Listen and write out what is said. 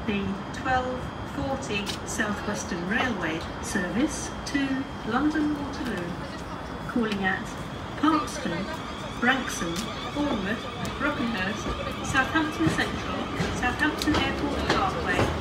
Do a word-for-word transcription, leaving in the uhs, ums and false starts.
the twelve forty South Western Railway service to London Waterloo, calling at Parkston, Branksome, Bournemouth, Brockenhurst, Southampton Central, Southampton Airport Parkway,